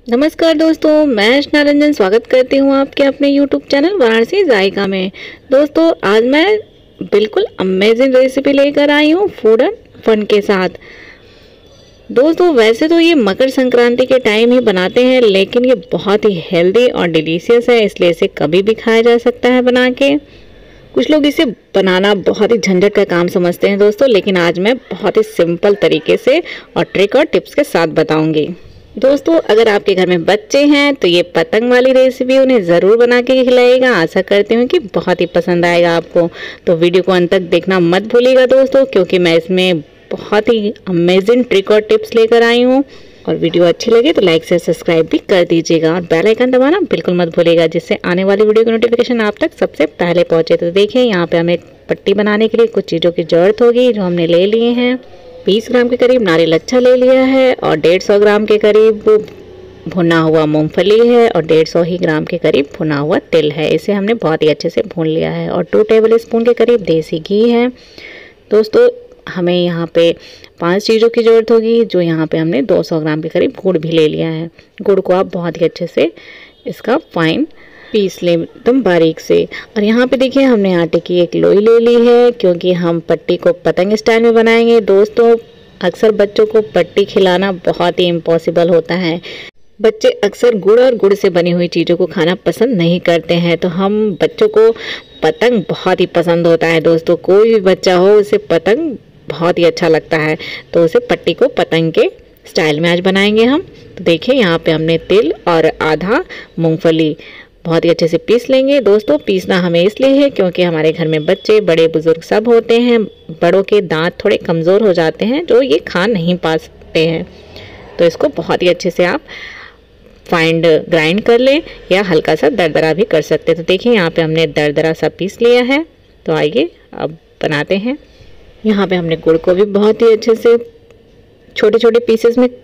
नमस्कार दोस्तों, मैं अर्चना रंजन स्वागत करती हूँ आपके अपने YouTube चैनल वाराणसी जायका में। दोस्तों आज मैं बिल्कुल अमेजिंग रेसिपी लेकर आई हूँ फूड एंड फन के साथ। दोस्तों वैसे तो ये मकर संक्रांति के टाइम ही बनाते हैं, लेकिन ये बहुत ही हेल्दी और डिलीशियस है, इसलिए इसे कभी भी खाया जा सकता है बना के। कुछ लोग इसे बनाना बहुत ही झंझट का काम समझते हैं दोस्तों, लेकिन आज मैं बहुत ही सिंपल तरीके से और ट्रिक और टिप्स के साथ बताऊंगी। दोस्तों अगर आपके घर में बच्चे हैं तो ये पतंग वाली रेसिपी उन्हें ज़रूर बना के खिलाइएगा। आशा करती हूँ कि बहुत ही पसंद आएगा आपको। तो वीडियो को अंत तक देखना मत भूलिएगा दोस्तों, क्योंकि मैं इसमें बहुत ही अमेजिंग ट्रिक और टिप्स लेकर आई हूँ। और वीडियो अच्छी लगे तो लाइक से सब्सक्राइब भी कर दीजिएगा और बेल आइकन दबाना बिल्कुल मत भूलिएगा, जिससे आने वाली वीडियो की नोटिफिकेशन आप तक सबसे पहले पहुँचे। तो देखिए यहाँ पर हमें पट्टी बनाने के लिए कुछ चीज़ों की ज़रूरत होगी, जो हमने ले लिए हैं। 20 ग्राम के करीब नारियल अच्छा ले लिया है और 150 ग्राम के करीब भुना हुआ मूंगफली है और 150 ही ग्राम के करीब भुना हुआ तिल है। इसे हमने बहुत ही अच्छे से भून लिया है। और 2 टेबल स्पून के करीब देसी घी है। दोस्तों हमें यहाँ पे 5 चीज़ों की ज़रूरत होगी, जो यहाँ पे हमने 200 ग्राम के करीब गुड़ भी ले लिया है। गुड़ को आप बहुत ही अच्छे से इसका फाइन पीस लें एकदम बारीक से। और यहाँ पे देखिए हमने आटे की एक लोई ले ली है, क्योंकि हम पट्टी को पतंग स्टाइल में बनाएंगे। दोस्तों अक्सर बच्चों को पट्टी खिलाना बहुत ही इम्पॉसिबल होता है। बच्चे अक्सर गुड़ और गुड़ से बनी हुई चीज़ों को खाना पसंद नहीं करते हैं, तो हम बच्चों को पतंग बहुत ही पसंद होता है। दोस्तों कोई भी बच्चा हो उसे पतंग बहुत ही अच्छा लगता है, तो उसे पट्टी को पतंग के स्टाइल में आज बनाएंगे हम। तो देखिए यहाँ पे हमने तिल और आधा मूँगफली बहुत ही अच्छे से पीस लेंगे। दोस्तों पीसना हमें इसलिए है क्योंकि हमारे घर में बच्चे बड़े बुजुर्ग सब होते हैं। बड़ों के दांत थोड़े कमज़ोर हो जाते हैं, जो ये खा नहीं पा सकते हैं। तो इसको बहुत ही अच्छे से आप फाइन ग्राइंड कर लें या हल्का सा दरदरा भी कर सकते हैं। तो देखिए यहाँ पे हमने दरदरा सा पीस लिया है। तो आइए अब बनाते हैं। यहाँ पे हमने गुड़ को भी बहुत ही अच्छे से छोटे छोटे पीसेस में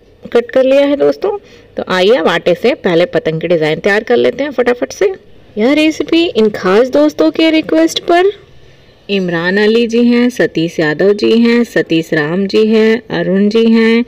कट कर लिया है दोस्तों। तो आइए अब आटे से पहले पतंग की डिज़ाइन तैयार कर लेते हैं फटाफट से। यह रेसिपी इन खास दोस्तों के रिक्वेस्ट पर इमरान अली जी हैं, सतीश यादव जी हैं, सतीश राम जी हैं, अरुण जी हैं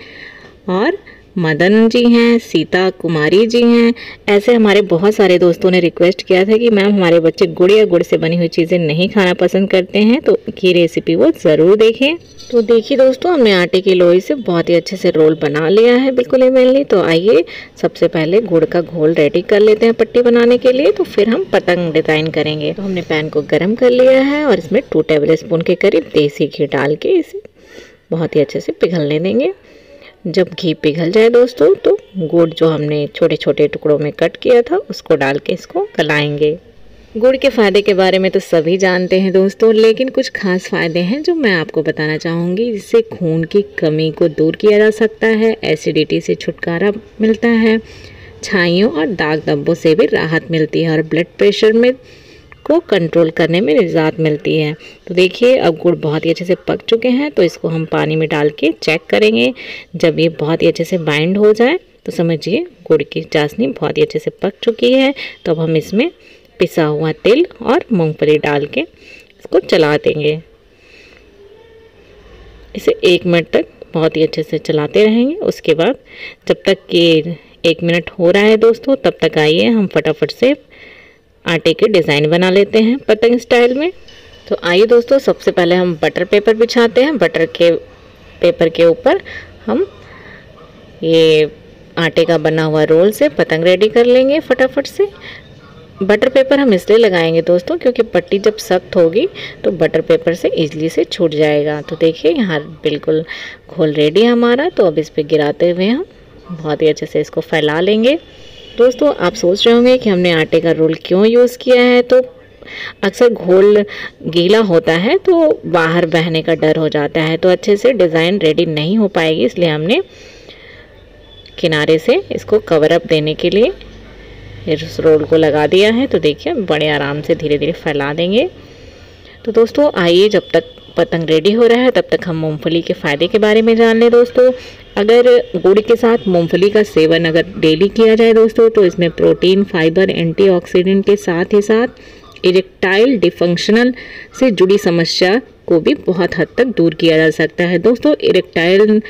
और मदन जी हैं, सीता कुमारी जी हैं। ऐसे हमारे बहुत सारे दोस्तों ने रिक्वेस्ट किया था कि मैम हमारे बच्चे गुड़ या गुड़ से बनी हुई चीज़ें नहीं खाना पसंद करते हैं, तो ये रेसिपी वो ज़रूर देखें। तो देखिए दोस्तों हमने आटे की लोई से बहुत ही अच्छे से रोल बना लिया है, बिल्कुल इवनली। तो आइए सबसे पहले गुड़ का घोल रेडी कर लेते हैं पट्टी बनाने के लिए, तो फिर हम पतंग डिज़ाइन करेंगे। तो हमने पैन को गर्म कर लिया है और इसमें 2 टेबल स्पून के करीब देसी घी डाल के इसे बहुत ही अच्छे से पिघलने देंगे। जब घी पिघल जाए दोस्तों, तो गुड़ जो हमने छोटे छोटे टुकड़ों में कट किया था उसको डाल के इसको गलाएंगे। गुड़ के फ़ायदे के बारे में तो सभी जानते हैं दोस्तों, लेकिन कुछ खास फ़ायदे हैं जो मैं आपको बताना चाहूँगी। जिससे खून की कमी को दूर किया जा सकता है, एसिडिटी से छुटकारा मिलता है, छाइयों और दाग धब्बों से भी राहत मिलती है और ब्लड प्रेशर में को कंट्रोल करने में निजात मिलती है। तो देखिए अब गुड़ बहुत ही अच्छे से पक चुके हैं, तो इसको हम पानी में डाल के चेक करेंगे। जब ये बहुत ही अच्छे से बाइंड हो जाए तो समझिए गुड़ की चाशनी बहुत ही अच्छे से पक चुकी है। तो अब हम इसमें पिसा हुआ तिल और मूंगफली डाल के इसको चला देंगे। इसे 1 मिनट तक बहुत ही अच्छे से चलाते रहेंगे। उसके बाद जब तक कि 1 मिनट हो रहा है दोस्तों, तब तक आइए हम फटाफट से आटे के डिज़ाइन बना लेते हैं पतंग स्टाइल में। तो आइए दोस्तों सबसे पहले हम बटर पेपर बिछाते हैं। बटर के पेपर के ऊपर हम ये आटे का बना हुआ रोल से पतंग रेडी कर लेंगे फटाफट से। बटर पेपर हम इसलिए लगाएंगे दोस्तों क्योंकि पट्टी जब सख्त होगी तो बटर पेपर से इजीली से छूट जाएगा। तो देखिए यहाँ बिल्कुल घोल रेडी है हमारा। तो अब इस पे गिराते हुए हम बहुत ही अच्छे से इसको फैला लेंगे। दोस्तों आप सोच रहे होंगे कि हमने आटे का रोल क्यों यूज़ किया है। तो अक्सर घोल गीला होता है तो बाहर बहने का डर हो जाता है, तो अच्छे से डिज़ाइन रेडी नहीं हो पाएगी, इसलिए हमने किनारे से इसको कवर अप देने के लिए इस रोल को लगा दिया है। तो देखिए बड़े आराम से धीरे धीरे फैला देंगे। तो दोस्तों आइए जब तक पतंग रेडी हो रहा है तब तक हम मूंगफली के फ़ायदे के बारे में जान लें दोस्तों। अगर गुड़ के साथ मूंगफली का सेवन अगर डेली किया जाए दोस्तों, तो इसमें प्रोटीन, फाइबर, एंटीऑक्सीडेंट के साथ ही साथ इरेक्टाइल डिफंक्शनल से जुड़ी समस्या को भी बहुत हद तक दूर किया जा सकता है। दोस्तों इरेक्टाइल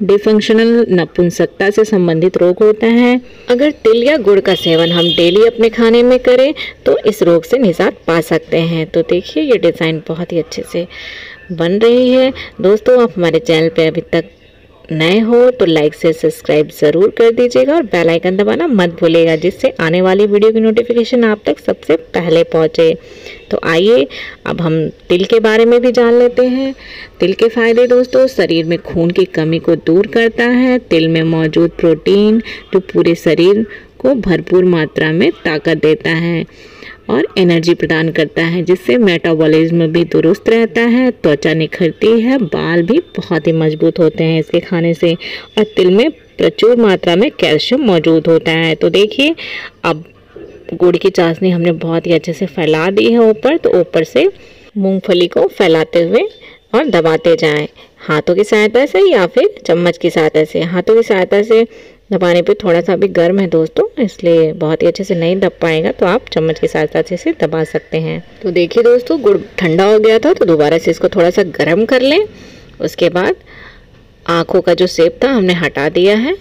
डिफंक्शनल नपुंसकता से संबंधित रोग होता है। अगर तिल या गुड़ का सेवन हम डेली अपने खाने में करें तो इस रोग से निजात पा सकते हैं। तो देखिए ये डिज़ाइन बहुत ही अच्छे से बन रही है। दोस्तों आप हमारे चैनल पे अभी तक नए हो तो लाइक से सब्सक्राइब ज़रूर कर दीजिएगा और बेल आइकन दबाना मत भूलिएगा, जिससे आने वाली वीडियो की नोटिफिकेशन आप तक सबसे पहले पहुंचे। तो आइए अब हम तिल के बारे में भी जान लेते हैं। तिल के फ़ायदे दोस्तों, शरीर में खून की कमी को दूर करता है। तिल में मौजूद प्रोटीन जो पूरे शरीर को भरपूर मात्रा में ताकत देता है और एनर्जी प्रदान करता है, जिससे मेटाबॉलिज्म भी दुरुस्त रहता है, त्वचा निखरती है, बाल भी बहुत ही मजबूत होते हैं इसके खाने से। और तिल में प्रचुर मात्रा में कैल्शियम मौजूद होता है। तो देखिए अब गुड़ की चाशनी हमने बहुत ही अच्छे से फैला दी है ऊपर, तो ऊपर से मूंगफली को फैलाते हुए और दबाते जाएं हाथों की सहायता से या फिर चम्मच की सहायता से। हाथों की सहायता से दबाने पे थोड़ा सा भी गर्म है दोस्तों, इसलिए बहुत ही अच्छे से नहीं दब पाएगा, तो आप चम्मच की सहायता से दबा सकते हैं। तो देखिए दोस्तों गुड़ ठंडा हो गया था, तो दोबारा से इसको थोड़ा सा गर्म कर लें। उसके बाद आँखों का जो शेप था हमने हटा दिया है।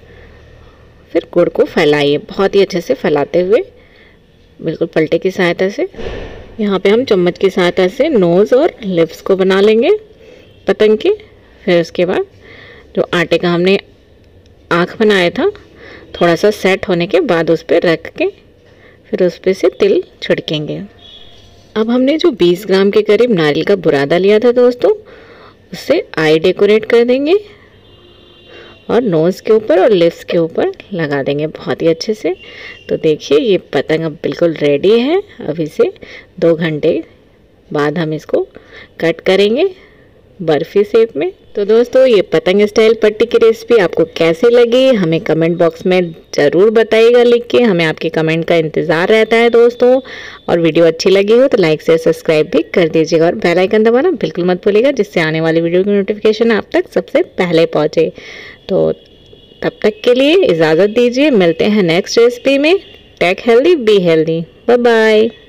फिर गुड़ को फैलाइए बहुत ही अच्छे से, फैलाते हुए बिल्कुल पलटे की सहायता से। यहाँ पे हम चम्मच की सहायता से नोज़ और लिप्स को बना लेंगे पतंग के। फिर उसके बाद जो आटे का हमने आँख बनाया था, थोड़ा सा सेट होने के बाद उस पर रख के फिर उस पर से तिल छिड़केंगे। अब हमने जो 20 ग्राम के करीब नारियल का बुरादा लिया था दोस्तों, उससे आई डेकोरेट कर देंगे और नोज़ के ऊपर और लिप्स के ऊपर लगा देंगे बहुत ही अच्छे से। तो देखिए ये पतंग अब बिल्कुल रेडी है। अभी से 2 घंटे बाद हम इसको कट करेंगे बर्फ़ी शेप में। तो दोस्तों ये पतंग स्टाइल पट्टी की रेसिपी आपको कैसी लगी हमें कमेंट बॉक्स में ज़रूर बताइएगा लिख के। हमें आपके कमेंट का इंतज़ार रहता है दोस्तों। और वीडियो अच्छी लगी हो तो लाइक से सब्सक्राइब भी कर दीजिएगा और बेल आइकन दबाना बिल्कुल मत भूलिएगा, जिससे आने वाली वीडियो की नोटिफिकेशन आप तक सबसे पहले पहुँचे। तो तब तक के लिए इजाज़त दीजिए, मिलते हैं नेक्स्ट रेसिपी में। Take healthy be healthy, bye bye.